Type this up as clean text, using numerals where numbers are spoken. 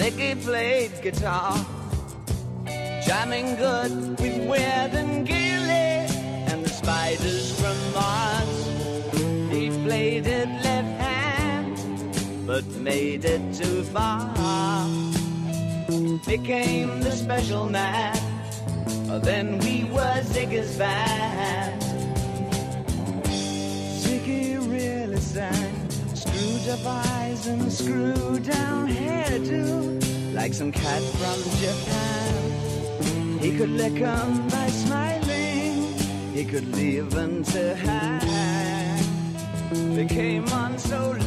Ziggy played guitar, jamming good with Weird and Gilly and the Spiders from Mars. He played it left hand, but made it too far. Became the special man, then we were Ziggy's band. Ziggy really sang, screwed up eyes and screwed down hairdo, like some cat from Japan. He could lick 'em by smiling, he could leave 'em to hang. They came on so